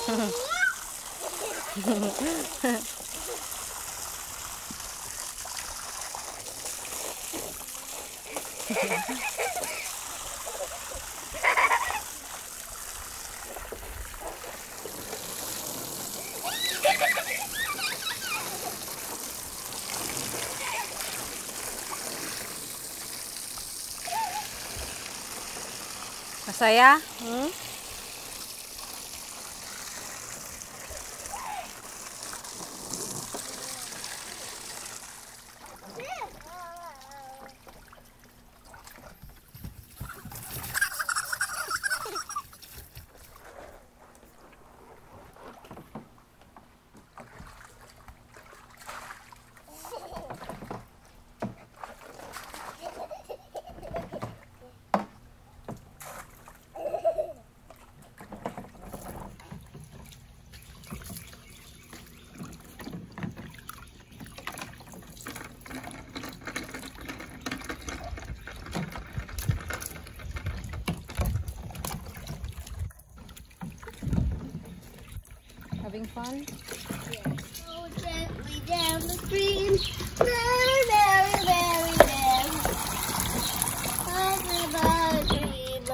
Masaya? Having fun? Yeah. So gently down the stream, very, very, very, very. Like a dream.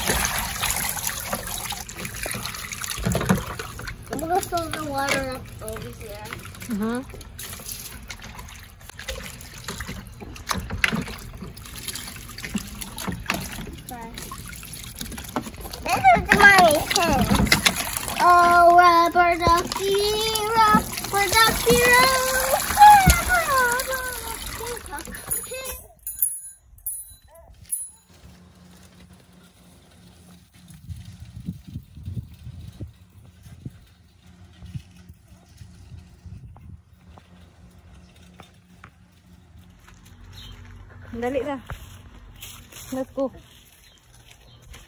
I'm gonna fill the water up over here. This is mommy's hands. Oh, rubber ducky, rubber ducky, Dali na. Let's go.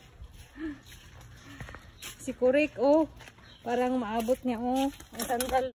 Si Kurik, oh. Parang maabot niya, oh. Ang sandal.